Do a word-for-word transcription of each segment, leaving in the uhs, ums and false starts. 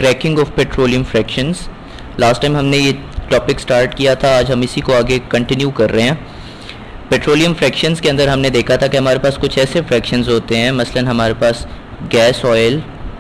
Cracking of petroleum fractions. Last time हमने ये topic start किया था, आज हम इसी को आगे कंटिन्यू कर रहे हैं। पेट्रोलियम फ्रैक्शंस के अंदर हमने देखा था कि हमारे पास कुछ ऐसे फ्रैक्शंस होते हैं, मसलन हमारे पास गैस ऑयल,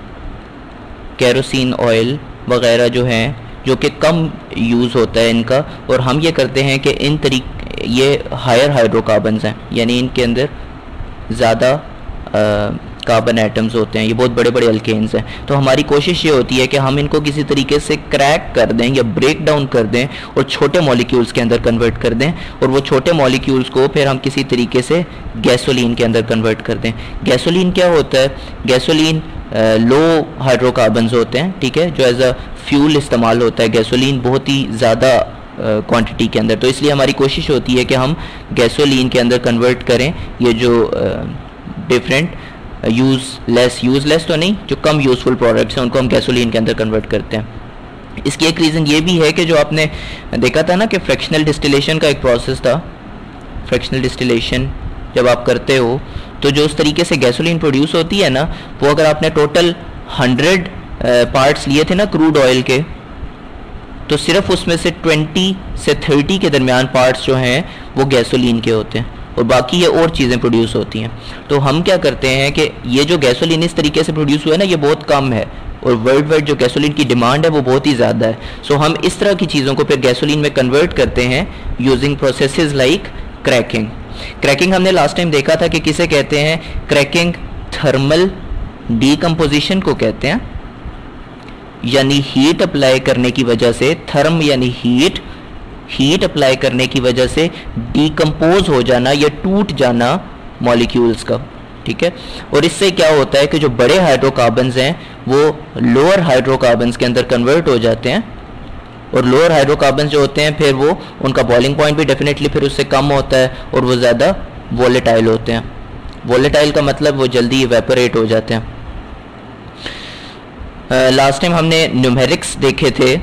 केरोसिन ऑयल वगैरह जो हैं, जो कि कम यूज़ होता है इनका, और हम ये करते हैं कि इन तरीक ये हायर हाइड्रोकार्बन्स हैं, यानी इनके अंदर ज़्यादा कार्बन एटम्स होते हैं, ये बहुत बड़े बड़े अल्केन्स हैं। तो हमारी कोशिश ये होती है कि हम इनको किसी तरीके से क्रैक कर दें या ब्रेक डाउन कर दें और छोटे मॉलिक्यूल्स के अंदर कन्वर्ट कर दें, और वो छोटे मॉलिक्यूल्स को फिर हम किसी तरीके से गैसोलीन के अंदर कन्वर्ट कर दें। गैसोलीन क्या होता है? गैसोलीन लो हाइड्रोकार्बन्स होते हैं, ठीक है, जो एज अ फ्यूल इस्तेमाल होता है। गैसोलीन बहुत ही ज़्यादा क्वांटिटी के अंदर, तो इसलिए हमारी कोशिश होती है कि हम गैसोलीन के अंदर कन्वर्ट करें ये जो डिफरेंट यूज़लेस यूज़लेस तो नहीं, जो कम यूज़फुल प्रोडक्ट्स हैं उनको हम गैसोलीन के अंदर कन्वर्ट करते हैं। इसकी एक रीज़न ये भी है कि जो आपने देखा था ना कि फ्रैक्शनल डिस्टिलेशन का एक प्रोसेस था, फ्रैक्शनल डिस्टिलेशन जब आप करते हो तो जो उस तरीके से गैसोलीन प्रोड्यूस होती है ना, वो अगर आपने टोटल हंड्रेड पार्ट्स लिए थे ना क्रूड ऑयल के, तो सिर्फ उसमें से ट्वेंटी से थर्टी के दरमियान पार्ट्स जो हैं वो गैसोलीन के होते हैं, और बाकी ये और चीज़ें प्रोड्यूस होती हैं। तो हम क्या करते हैं कि ये जो गैसोलीन इस तरीके से प्रोड्यूस हुआ है ना, ये बहुत कम है, और वर्ल्ड वाइड जो गैसोलीन की डिमांड है वो बहुत ही ज़्यादा है। सो हम इस तरह की चीज़ों को फिर गैसोलीन में कन्वर्ट करते हैं using processes like cracking. Cracking हमने लास्ट टाइम देखा था कि किसे कहते हैं? क्रैकिंग थर्मल डीकम्पोजिशन को कहते हैं, यानी हीट अप्लाई करने की वजह से, थर्म यानी हीट, हीट अप्लाई करने की वजह से डीकम्पोज हो जाना या टूट जाना मॉलिक्यूल्स का, ठीक है। और इससे क्या होता है कि जो बड़े हाइड्रोकार्बन्स हैं वो लोअर हाइड्रोकार्बन्स के अंदर कन्वर्ट हो जाते हैं, और लोअर हाइड्रोकार्बन्स जो होते हैं फिर वो उनका बॉइलिंग पॉइंट भी डेफिनेटली फिर उससे कम होता है, और वो ज़्यादा वोलेटाइल होते हैं। वोलेटाइल का मतलब वो जल्दी इवेपोरेट हो जाते हैं। लास्ट uh, टाइम हमने न्यूमेरिक्स देखे थे,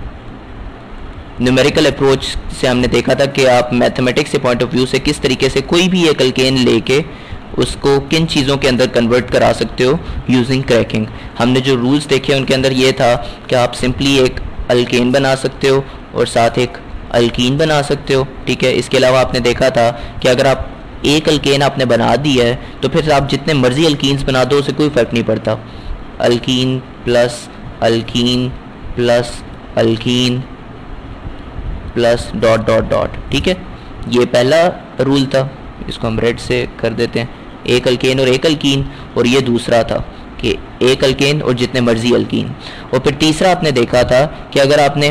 न्यूमेरिकल अप्रोच से हमने देखा था कि आप मैथमेटिक्स के पॉइंट ऑफ व्यू से किस तरीके से कोई भी एक अल्केन लेके उसको किन चीज़ों के अंदर कन्वर्ट करा सकते हो यूजिंग क्रैकिंग। हमने जो रूल्स देखे उनके अंदर ये था कि आप सिंपली एक अल्केन बना सकते हो और साथ एक अल्कीन बना सकते हो, ठीक है। इसके अलावा आपने देखा था कि अगर आप एक अल्केन आपने बना दी है तो फिर आप जितने मर्जी अल्कीन्स बना दो, उसे कोई फ़र्क नहीं पड़ता। Alkene plus alkene plus alkene plus dot dot dot, ठीक है। ये पहला रूल था, इसको हम रेड से कर देते हैं, एक अल्केन और एक अल्कीन, और ये दूसरा था कि एक अल्केन और जितने मर्जी अल्कीन। और फिर तीसरा आपने देखा था कि अगर आपने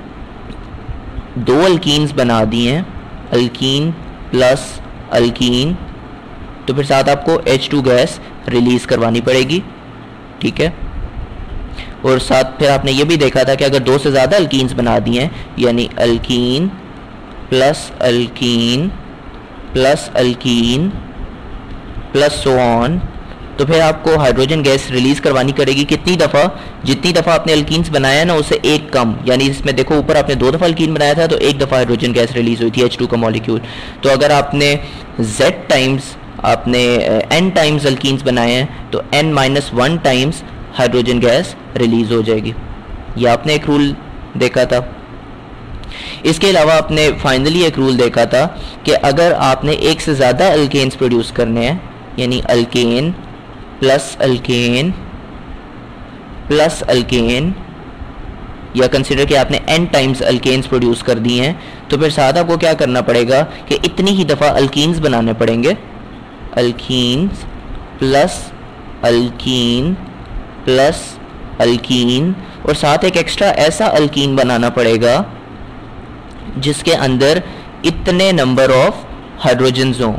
दो अल्कीन्स बना दिए हैं, अल्कीन प्लस अल्कीन, तो फिर साथ आपको एच टू गैस रिलीज़ करवानी पड़ेगी, ठीक है। और साथ फिर आपने ये भी देखा था कि अगर दो से ज़्यादा अल्कीन्स बना दिए हैं, यानी alkene plus alkene plus alkene plus so on, तो फिर आपको हाइड्रोजन गैस रिलीज़ करवानी पड़ेगी कितनी दफ़ा? जितनी दफ़ा आपने अल्कीन्स बनाया ना उससे एक कम, यानी इसमें देखो ऊपर आपने दो दफ़ा अल्कीन बनाया था तो एक दफ़ा हाइड्रोजन गैस रिलीज़ हुई थी, एच टू का मॉलिक्यूल। तो अगर आपने Z टाइम्स आपने N टाइम्स अल्कीन्स बनाए हैं तो N minus one times hydrogen gas release हो जाएगी। ये आपने एक रूल देखा था। इसके अलावा आपने फाइनली एक रूल देखा था कि अगर आपने एक से ज़्यादा अल्केन्स प्रोड्यूस करने हैं, यानी alkane plus alkane plus alkane, या कंसिडर कि आपने n टाइम्स अल्केन्स प्रोड्यूस कर दिए हैं, तो फिर साथ आपको क्या करना पड़ेगा कि इतनी ही दफ़ा अल्कीन्स बनाने पड़ेंगे, alkenes plus alkene plus alkene, और साथ एक एक्स्ट्रा ऐसा अल्कीन बनाना पड़ेगा जिसके अंदर इतने नंबर ऑफ हाइड्रोजन्स हों,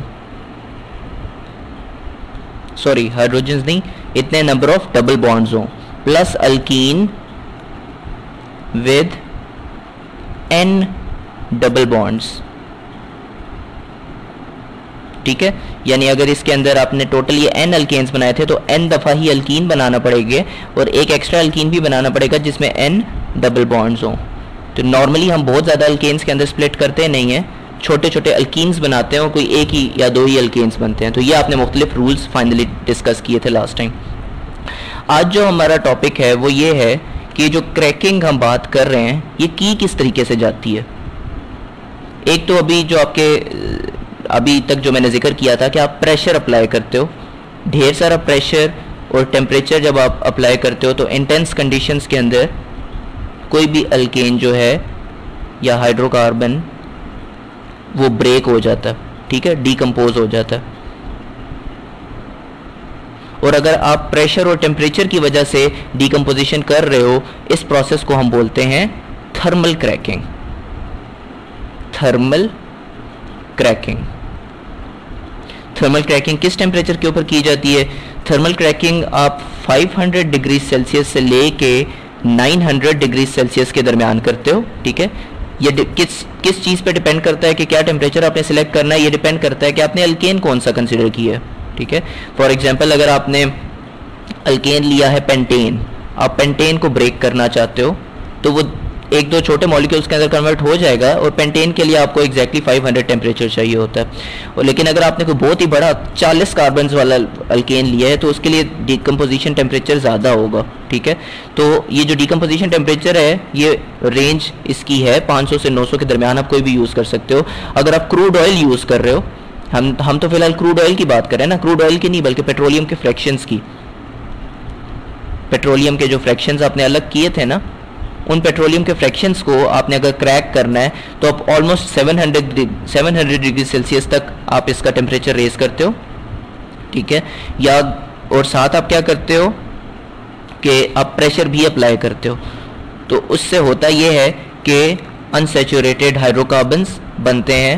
सॉरी हाइड्रोजन्स नहीं, इतने नंबर ऑफ डबल बॉन्ड्स हों, plus alkene with n double bonds, ठीक है। यानी अगर इसके अंदर आपने टोटल ये n अल्केन्स बनाए थे तो n दफ़ा ही अल्कीन बनाना पड़ेगा, और एक एक्स्ट्रा अल्कीन भी बनाना पड़ेगा जिसमें n डबल बॉन्ड्स हों। तो नॉर्मली हम बहुत ज़्यादा अल्केन्स के अंदर स्प्लिट करते नहीं हैं, छोटे छोटे अल्कीन्स बनाते हैं और कोई एक ही या दो ही अल्केन्स बनते हैं। तो ये आपने मुख्तलिफ रूल्स फाइनली डिस्कस किए थे लास्ट टाइम। आज जो हमारा टॉपिक है वो ये है कि जो क्रैकिंग हम बात कर रहे हैं ये की किस तरीके से जाती है। एक तो अभी जो आपके अभी तक जो मैंने जिक्र किया था कि आप प्रेशर अप्लाई करते हो, ढेर सारा प्रेशर और टेम्परेचर जब आप अप्लाई करते हो तो इंटेंस कंडीशंस के अंदर कोई भी अल्केन जो है या हाइड्रोकार्बन वो ब्रेक हो जाता है, ठीक है, डीकम्पोज हो जाता है। और अगर आप प्रेशर और टेम्परेचर की वजह से डीकम्पोजिशन कर रहे हो, इस प्रोसेस को हम बोलते हैं thermal cracking. Thermal cracking thermal cracking किस टेम्परेचर के ऊपर की जाती है? थर्मल क्रैकिंग आप पाँच सौ डिग्री सेल्सियस से लेके नौ सौ डिग्री सेल्सियस के दरमियान करते हो, ठीक है। ये किस किस चीज़ पे डिपेंड करता है कि क्या टेम्परेचर आपने सिलेक्ट करना है, ये डिपेंड करता है कि आपने अल्केन कौन सा कंसिडर किया है, ठीक है। फॉर एग्जांपल अगर आपने अल्केन लिया है पेंटेन, आप पेंटेन को ब्रेक करना चाहते हो तो वो एक दो छोटे मॉलिक्यूल्स के अंदर कन्वर्ट हो जाएगा, और पेंटेन के लिए आपको एग्जैक्टली पाँच सौ टेम्परेचर चाहिए होता है। और लेकिन अगर आपने कोई बहुत ही बड़ा चालीस कार्बन वाला अल्केन लिया है तो उसके लिए डिकम्पोजिशन टेम्परेचर ज़्यादा होगा, ठीक है। तो ये जो डिकम्पोजिशन टेम्परेचर है ये रेंज इसकी है पाँच सौ से नौ सौ के दरमियान, आप कोई भी यूज़ कर सकते हो। अगर आप क्रूड ऑयल यूज़ कर रहे हो, हम हम तो फिलहाल क्रूड ऑयल की बात कर रहे हैं ना, क्रूड ऑयल की नहीं बल्कि पेट्रोलियम के फ्रैक्शंस की। पेट्रोलियम के जो फ्रैक्शंस आपने अलग किए थे ना, उन पेट्रोलियम के फ्रैक्शंस को आपने अगर क्रैक करना है तो आप ऑलमोस्ट सात सौ डिग्री सेल्सियस तक आप इसका टेम्परेचर रेज करते हो, ठीक है। या और साथ आप क्या करते हो कि आप प्रेशर भी अप्लाई करते हो, तो उससे होता यह है कि अनसैचुरेटेड हाइड्रोकार्बन्स बनते हैं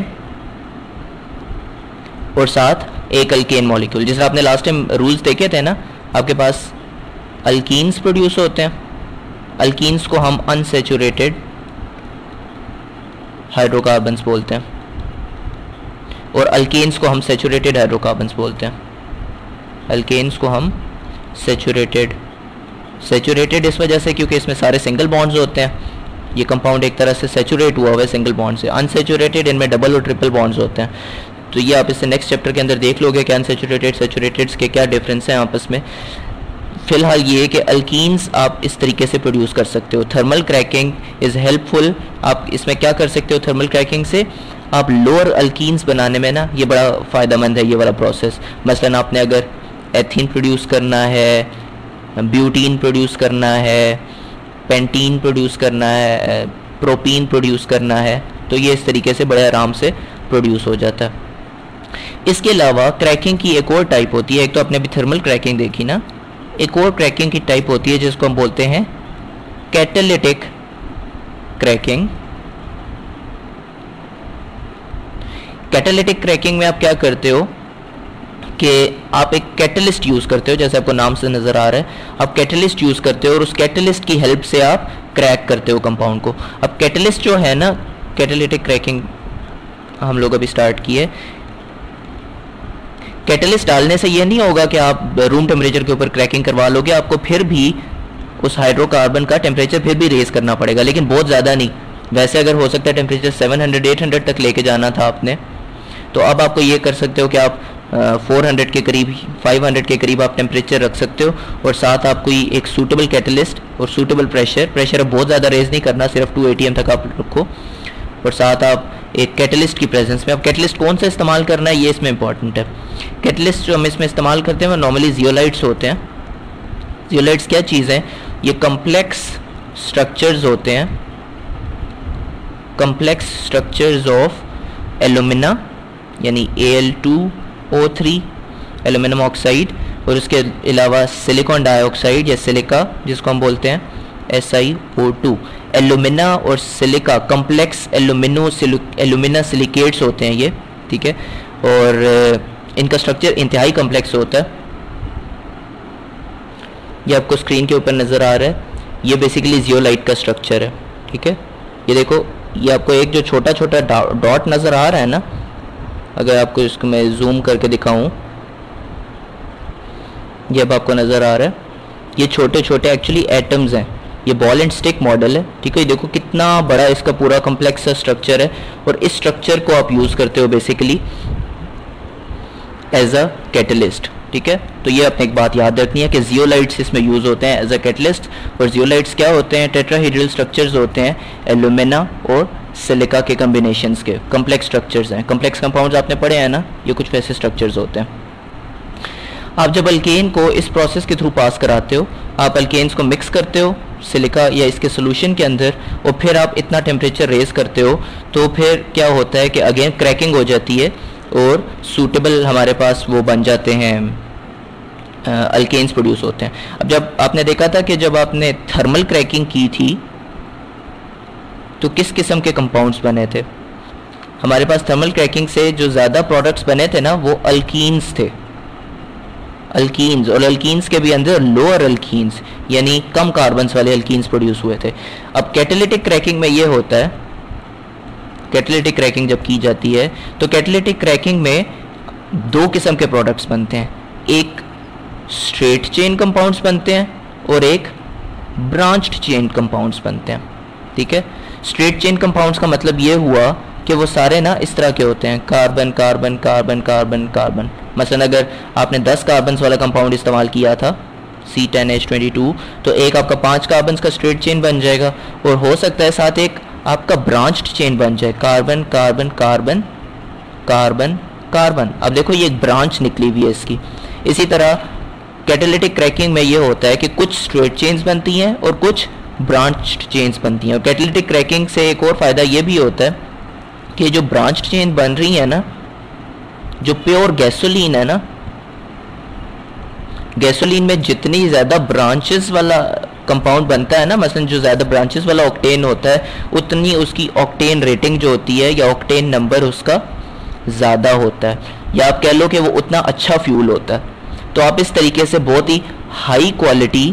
और साथ एक अल्केन मॉलिक्यूल। जैसे आपने लास्ट टाइम रूल्स देखे थे ना, आपके पास अल्कीन्स प्रोड्यूस होते हैं, अल्कीन्स को हम अनसैचुरेटेड हाइड्रोकार्बन्स बोलते हैं, और अल्केन्स को हम सैचुरेटेड हाइड्रोकार्बन्स बोलते हैं। अल्केन्स को हम सैचुरेटेड सैचुरेटेड इस वजह से क्योंकि इसमें सारे सिंगल बॉन्ड्स होते हैं, ये कंपाउंड एक तरह से सैचुरेट हुआ हुआ है सिंगल बॉन्ड से। अनसैचुरेटेड इनमें डबल और ट्रिपल बॉन्ड्स होते हैं, तो ये आप इससे नेक्स्ट चैप्टर के अंदर देख लोगे कि अनसैचुरेटेड सैचुरेटेड्स के क्या डिफरेंस हैं आपस में। फिलहाल ये है कि अल्कीन्स आप इस तरीके से प्रोड्यूस कर सकते हो। Thermal cracking is helpful. आप इसमें क्या कर सकते हो थर्मल क्रैकिंग से, आप लोअर अल्कीन्स बनाने में ना ये बड़ा फ़ायदेमंद है ये वाला प्रोसेस। मसलन आपने अगर एथीन प्रोड्यूस करना है, ब्यूटीन प्रोड्यूस करना है, पेंटीन प्रोड्यूस करना है, प्रोपीन प्रोड्यूस करना है, तो ये इस तरीके से बड़े आराम से प्रोड्यूस हो जाता है। इसके अलावा क्रैकिंग की एक और टाइप होती है, एक तो आपने अभी थर्मल क्रैकिंग देखी ना, एक और क्रैकिंग की टाइप होती है जिसको हम बोलते हैं कैटालिटिक क्रैकिंग। कैटालिटिक क्रैकिंग में आप क्या करते हो कि आप एक कैटलिस्ट यूज़ करते हो, जैसे आपको नाम से नज़र आ रहा है, आप कैटलिस्ट यूज़ करते हो और उस कैटलिस्ट की हेल्प से आप क्रैक करते हो कंपाउंड को। अब कैटलिस्ट जो है ना, कैटालिटिक क्रैकिंग हम लोग अभी स्टार्ट की है। कैटलिस्ट डालने से ये नहीं होगा कि आप रूम टेम्परेचर के ऊपर क्रैकिंग करवा लोगे, आपको फिर भी उस हाइड्रोकार्बन का टेम्परेचर फिर भी रेज करना पड़ेगा, लेकिन बहुत ज़्यादा नहीं। वैसे अगर हो सकता है टेम्परेचर सात सौ आठ सौ तक लेके जाना था आपने, तो अब आपको ये कर सकते हो कि आप चार सौ के करीब, पाँच सौ के करीब आप टेम्परेचर रख सकते हो, और साथ आप कोई एक सूटेबल कैटलिस्ट और सूटेबल प्रेशर प्रेशर अब बहुत ज़्यादा रेज नहीं करना, सिर्फ टू एटी एम तक आप रखो, और साथ आप एक कैटलिस्ट की प्रेजेंस में। अब कैटलिस्ट कौन सा इस्तेमाल करना है ये इसमें इंपॉर्टेंट है। कैटलिस्ट जो हम इसमें इस्तेमाल करते हैं वो नॉर्मली जियोलाइट्स होते हैं। जियोलाइट्स क्या चीज़ है, ये कम्प्लेक्स स्ट्रक्चर्स होते हैं, कम्प्लेक्स स्ट्रक्चर्स ऑफ एलुमिना यानी A L two O three aluminium oxide, और उसके अलावा सिलिकॉन डाइऑक्साइड या सिलिका जिसको हम बोलते हैं S I O two. Alumina और silica complex alumino alumina silicates होते हैं ये, ठीक है, और इनका स्ट्रक्चर इंतहाई कम्प्लेक्स होता है। ये आपको स्क्रीन के ऊपर नज़र आ रहा है, ये बेसिकली जियोलाइट का स्ट्रक्चर है, ठीक है। ये देखो, ये आपको एक जो छोटा छोटा डॉट नज़र आ रहा है ना, अगर आपको इसको मैं जूम करके दिखाऊं, ये अब आपको नज़र आ रहा है, ये छोटे छोटे एक्चुअली एटम्स हैं, ये बॉल एंड स्टिक मॉडल है, ठीक है। देखो कितना बड़ा इसका पूरा कम्प्लेक्स सा स्ट्रक्चर है, और इस स्ट्रक्चर को आप यूज़ करते हो बेसिकली एज अ कैटलिस्ट। ठीक है। तो ये अपने एक बात याद रखनी है कि जियोलाइट्स इसमें यूज़ होते हैं एज अ कैटलिस्ट, और जियोलाइट्स क्या होते हैं, टेट्राहेड्रल स्ट्रक्चर्स होते हैं एल्यूमिना और सिलिका के कम्बिनेशंस के, कम्प्लेक्स स्ट्रक्चर्स हैं। कम्प्लेक्स कंपाउंड्स आपने पढ़े हैं ना, ये कुछ वैसे स्ट्रक्चर्स होते हैं। आप जब अल्केन को इस प्रोसेस के थ्रू पास कराते हो, आप अल्केन्स को मिक्स करते हो सिलिका या इसके सोल्यूशन के अंदर, और फिर आप इतना टेम्परेचर रेज करते हो, तो फिर क्या होता है कि अगेन क्रैकिंग हो जाती है और सूटेबल हमारे पास वो बन जाते हैं, अल्केन्स प्रोड्यूस होते हैं। अब जब आपने देखा था कि जब आपने थर्मल क्रैकिंग की थी तो किस किस्म के कंपाउंड्स बने थे हमारे पास? थर्मल क्रैकिंग से जो ज़्यादा प्रोडक्ट्स बने थे ना वो अल्कीन्स थे, अल्कीन्स, और अल्कीन्स के भी अंदर लोअर अल्कीन्स यानी कम कार्बन्स वाले अल्कीन्स प्रोड्यूस हुए थे। अब कैटालिटिक क्रैकिंग में ये होता है, कैटालिटिक क्रैकिंग जब की जाती है तो कैटालिटिक क्रैकिंग में दो किस्म के प्रोडक्ट्स बनते हैं, एक स्ट्रेट चेन कंपाउंड्स बनते हैं और एक ब्रांच्ड चेन कंपाउंड्स बनते हैं, ठीक है। स्ट्रेट चेन कंपाउंड्स का मतलब ये हुआ कि वो सारे ना इस तरह के होते हैं, carbon carbon carbon carbon carbon. मसलन अगर आपने दस कार्बन वाला कंपाउंड इस्तेमाल किया था C ten H twenty two, तो एक आपका पाँच कार्बन का स्ट्रेट चेन बन जाएगा, और हो सकता है साथ एक आपका ब्रांच्ड चेन बन जाए, carbon carbon carbon carbon carbon. अब देखो ये एक ब्रांच निकली हुई है इसकी। इसी तरह कैटालिटिक क्रैकिंग में ये होता है कि कुछ स्ट्रेट चेन्स बनती हैं और कुछ ब्रांच्ड चेन्स बनती हैं। और कैटालिटिक क्रैकिंग से एक और फ़ायदा ये भी होता है कि जो ब्रांच्ड चेन बन रही है ना, जो प्योर गैसोलीन है ना, गैसोलीन में जितनी ज़्यादा ब्रांचेस वाला कंपाउंड बनता है ना, मसलन जो ज़्यादा ब्रांचेस वाला ऑक्टेन होता है, उतनी उसकी ऑक्टेन रेटिंग जो होती है या ऑक्टेन नंबर उसका ज़्यादा होता है, या आप कह लो कि वो उतना अच्छा फ्यूल होता है। तो आप इस तरीके से बहुत ही हाई क्वालिटी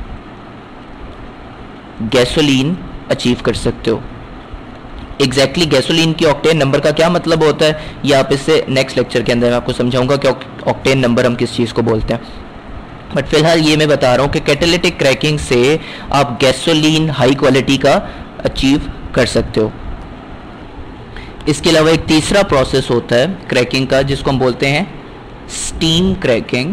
गैसोलीन अचीव कर सकते हो। एग्जैक्टली exactly गैसोलीन की ऑक्टेन नंबर का क्या मतलब होता है, ये आप इससे नेक्स्ट लेक्चर के अंदर मैं आपको समझाऊंगा कि ऑक्टेन नंबर हम किस चीज़ को बोलते हैं। बट फिलहाल ये मैं बता रहा हूँ कि कैटालिटिक क्रैकिंग से आप गैसोलीन हाई क्वालिटी का अचीव कर सकते हो। इसके अलावा एक तीसरा प्रोसेस होता है क्रैकिंग का, जिसको हम बोलते हैं स्टीम क्रैकिंग।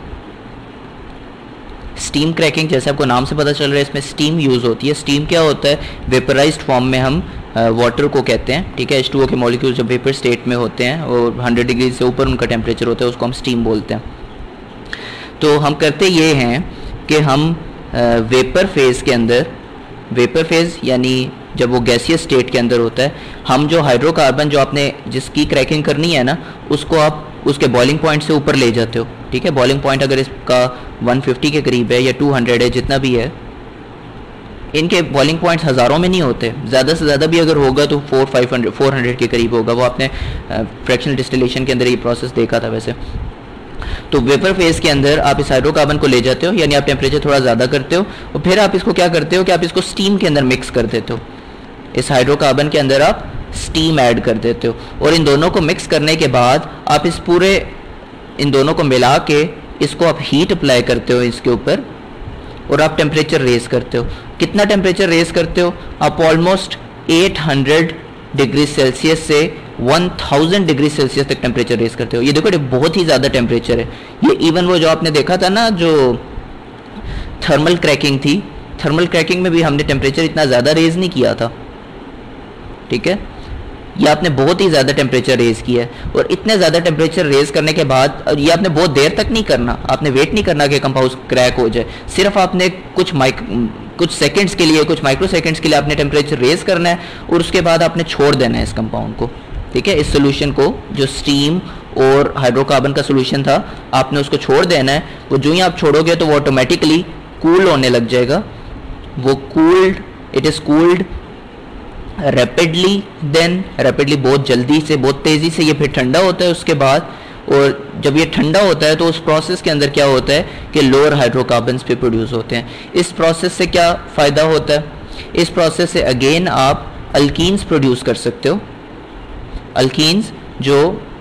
स्टीम क्रैकिंग जैसे आपको नाम से पता चल रहा है, इसमें स्टीम यूज़ होती है। स्टीम क्या होता है? वेपराइज्ड फॉर्म में हम वाटर को कहते हैं, ठीक है। एच टू ओ के मॉलिक्यूल्स जब वेपर स्टेट में होते हैं और हंड्रेड डिग्री से ऊपर उनका टेम्परेचर होता है, उसको हम स्टीम बोलते हैं। तो हम करते ये हैं कि हम वेपर फेज़ के अंदर, वेपर फेज़ यानी जब वो गैसियस स्टेट के अंदर होता है, हम जो हाइड्रोकार्बन जो आपने जिसकी क्रैकिंग करनी है ना, उसको आप उसके बॉइलिंग पॉइंट से ऊपर ले जाते हो, ठीक है। बॉइलिंग पॉइंट अगर इसका वन फिफ्टी के करीब है या टू हंड्रेड है, जितना भी है, इनके बॉइलिंग पॉइंट्स हज़ारों में नहीं होते, ज़्यादा से ज़्यादा भी अगर होगा तो four five hundred four hundred के करीब होगा। वो आपने फ्रैक्शनल डिस्टिलेशन के अंदर ये प्रोसेस देखा था वैसे। तो वेपर फेज़ के अंदर आप इस हाइड्रोकार्बन को ले जाते हो, यानी आप टेम्परेचर थोड़ा ज़्यादा करते हो, और फिर आप इसको क्या करते हो कि आप इसको स्टीम के अंदर मिक्स कर देते हो। इस हाइड्रोकार्बन के अंदर आप स्टीम ऐड कर देते हो, और इन दोनों को मिक्स करने के बाद आप इस पूरे इन दोनों को मिला के इसको आप हीट अप्लाई करते हो इसके ऊपर, और आप टेम्परेचर रेज करते हो। कितना टेम्परेचर रेज करते हो? आप almost eight hundred degree Celsius से वन थाउजेंड डिग्री सेल्सियस तक टेम्परेचर रेज करते हो। ये देखो, ये बहुत ही ज़्यादा टेम्परेचर है। ये इवन वो जो आपने देखा था ना, जो थर्मल क्रैकिंग थी, थर्मल क्रैकिंग में भी हमने टेम्परेचर इतना ज़्यादा रेज नहीं किया था, ठीक है। ये आपने बहुत ही ज़्यादा टेम्परेचर रेज किया है, और इतने ज़्यादा टेम्परेचर रेज करने के बाद, और ये आपने बहुत देर तक नहीं करना, आपने वेट नहीं करना कि कंपाउंड क्रैक हो जाए। सिर्फ आपने कुछ माइक कुछ सेकंड्स के लिए, कुछ माइक्रो सेकंड्स के लिए आपने टेम्परेचर रेज करना है, और उसके बाद आपने छोड़ देना है इस कंपाउंड को, ठीक है। इस सोल्यूशन को, जो स्टीम और हाइड्रोकार्बन का सोल्यूशन था, आपने उसको छोड़ देना है। वो जो ही आप छोड़ोगे तो वो ऑटोमेटिकली कूल होने लग जाएगा। वो cooled, it is cooled rapidly, then rapidly बहुत जल्दी से, बहुत तेज़ी से ये फिर ठंडा होता है उसके बाद। और जब ये ठंडा होता है तो उस प्रोसेस के अंदर क्या होता है कि लोअर हाइड्रोकार्बन्स पे प्रोड्यूस होते हैं। इस प्रोसेस से क्या फ़ायदा होता है? इस प्रोसेस से अगेन आप अल्कीन्स प्रोड्यूस कर सकते हो। अल्कीन्स जो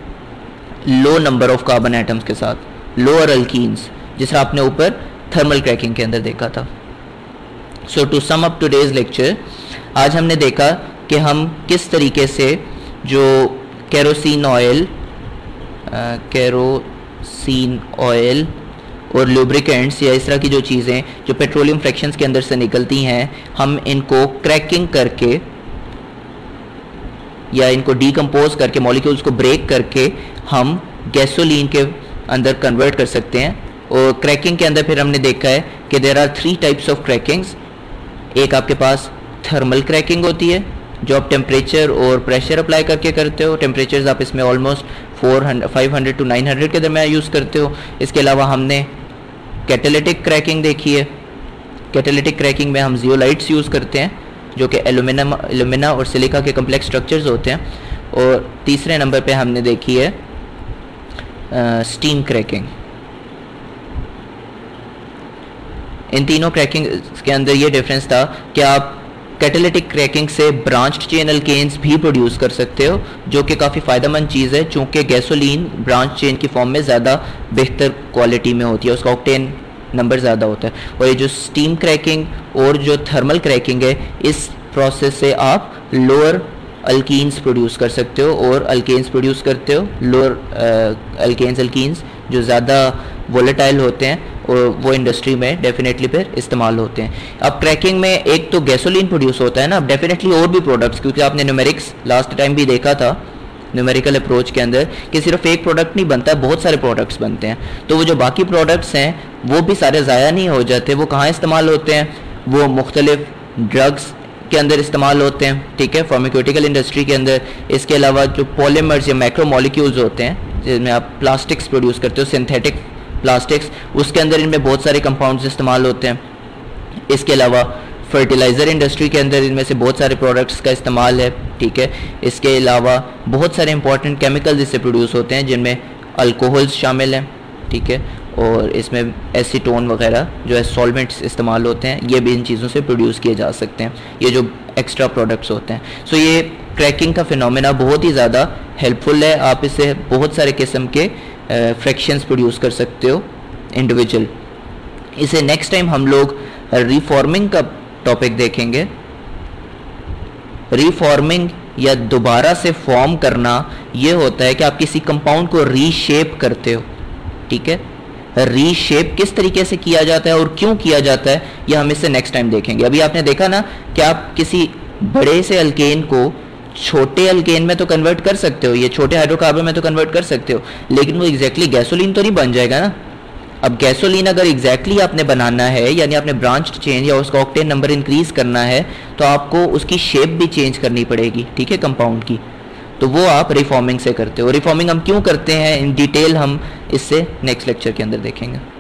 low number of carbon atoms के साथ, लोअर अल्कीन्स, जिसे आपने ऊपर थर्मल क्रैकिंग के अंदर देखा था। So to sum up today's lecture, आज हमने देखा कि हम किस तरीके से जो केरोसिन ऑयल, केरोसिन ऑयल और लुब्रिकेंट्स या इस तरह की जो चीज़ें जो पेट्रोलियम फ्रैक्शंस के अंदर से निकलती हैं, हम इनको क्रैकिंग करके या इनको डीकम्पोज करके, मॉलिक्यूल्स को ब्रेक करके हम गैसोलीन के अंदर कन्वर्ट कर सकते हैं। और क्रैकिंग के अंदर फिर हमने देखा है कि there are three types of crackings. एक आपके पास थर्मल क्रैकिंग होती है जो आप टेम्परेचर और प्रेशर अप्लाई करके करते हो। टेम्परेचर्स आप इसमें almost four hundred five hundred to nine hundred के दरमियान यूज़ करते हो। इसके अलावा हमने कैटालिटिक क्रैकिंग देखी है। कैटालिटिक क्रैकिंग में हम जियोलाइट्स यूज़ करते हैं जो कि एल्यूमिना एल्यूमिना और सिलिका के कम्प्लेक्स स्ट्रक्चर्स होते हैं। और तीसरे नंबर पे हमने देखी है स्टीम क्रैकिंग। इन तीनों क्रैकिंग के अंदर ये डिफरेंस था कि आप कैटालिटिक क्रैकिंग से ब्रांच्ड चेन अल्केन्स भी प्रोड्यूस कर सकते हो, जो कि काफ़ी फ़ायदेमंद चीज़ है, चूँकि गैसोलीन ब्रांच चेन की फॉर्म में ज़्यादा बेहतर क्वालिटी में होती है, उसका ऑक्टेन नंबर ज़्यादा होता है। और ये जो स्टीम क्रैकिंग और जो थर्मल क्रैकिंग है, इस प्रोसेस से आप लोअर अल्कीन्स प्रोड्यूस कर सकते हो और अल्केन्स प्रोड्यूस करते हो। लोअर अल्केन्स अल्कीन्स जो ज़्यादा वोलेटाइल होते हैं और वो इंडस्ट्री में डेफिनेटली फिर इस्तेमाल होते हैं। अब क्रैकिंग में एक तो गैसोलीन प्रोड्यूस होता है ना, अब डेफिनेटली और भी प्रोडक्ट्स, क्योंकि आपने न्यूमेरिक्स लास्ट टाइम भी देखा था न्यूमेरिकल अप्रोच के अंदर कि सिर्फ एक प्रोडक्ट नहीं बनता, बहुत सारे प्रोडक्ट्स बनते हैं। तो वो जो बाकी प्रोडक्ट्स हैं वो भी सारे ज़ाया नहीं हो जाते। वो कहाँ इस्तेमाल होते हैं? वो मुख्तलिफ ड्रग्स के अंदर इस्तेमाल होते हैं, ठीक है, फार्मास्यूटिकल इंडस्ट्री के अंदर। इसके अलावा जो पॉलीमर्स या मैक्रो मॉलिक्यूल्स होते हैं जिसमें आप प्लास्टिक्स प्रोड्यूस करते हो, सिंथेटिक प्लास्टिक्स, उसके अंदर इनमें बहुत सारे कंपाउंड्स इस्तेमाल होते हैं। इसके अलावा फर्टिलाइज़र इंडस्ट्री के अंदर इनमें से बहुत सारे प्रोडक्ट्स का इस्तेमाल है, ठीक है। इसके अलावा बहुत सारे इंपॉर्टेंट केमिकल्स इससे प्रोड्यूस होते हैं जिनमें अल्कोहल्स शामिल हैं, ठीक है, और इसमें एसीटोन वगैरह जो है सॉल्वेंट्स इस्तेमाल होते हैं, ये भी इन चीज़ों से प्रोड्यूस किए जा सकते हैं, ये जो एक्स्ट्रा प्रोडक्ट्स होते हैं। सो ये क्रैकिंग का फिनोमेना बहुत ही ज़्यादा हेल्पफुल है। आप इससे बहुत सारे किस्म के फ्रैक्शंस प्रोड्यूस कर सकते हो इंडिविजुअल। इसे नेक्स्ट टाइम हम लोग रिफॉर्मिंग का टॉपिक देखेंगे। रिफॉर्मिंग या दोबारा से फॉर्म करना ये होता है कि आप किसी कंपाउंड को रीशेप करते हो, ठीक है। रीशेप किस तरीके से किया जाता है और क्यों किया जाता है ये हम इससे नेक्स्ट टाइम देखेंगे। अभी आपने देखा ना कि आप किसी बड़े से अल्केन को छोटे अल्केन में तो कन्वर्ट कर सकते हो, ये छोटे हाइड्रोकार्बन में तो कन्वर्ट कर सकते हो, लेकिन वो एग्जैक्टली गैसोलीन तो नहीं बन जाएगा ना। अब गैसोलीन अगर एग्जैक्टली आपने बनाना है, यानी आपने ब्रांच चेंज या उसका ऑक्टेन नंबर इंक्रीज करना है, तो आपको उसकी शेप भी चेंज करनी पड़ेगी, ठीक है, कंपाउंड की। तो वो आप रिफॉर्मिंग से करते हो। रिफॉर्मिंग हम क्यों करते हैं इन डिटेल हम इससे नेक्स्ट लेक्चर के अंदर देखेंगे।